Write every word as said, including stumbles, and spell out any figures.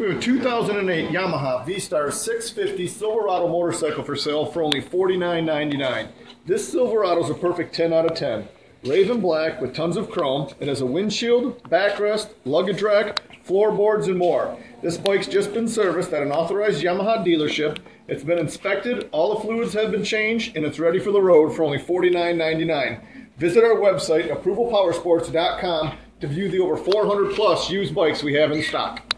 We have a two thousand eight Yamaha V star six fifty Silverado motorcycle for sale for only forty-nine ninety-nine. This Silverado is a perfect ten out of ten. Raven black with tons of chrome. It has a windshield, backrest, luggage rack, floorboards, and more. This bike's just been serviced at an authorized Yamaha dealership. It's been inspected, all the fluids have been changed, and it's ready for the road for only forty-nine ninety-nine. Visit our website, approval powersports dot com, to view the over four hundred plus used bikes we have in stock.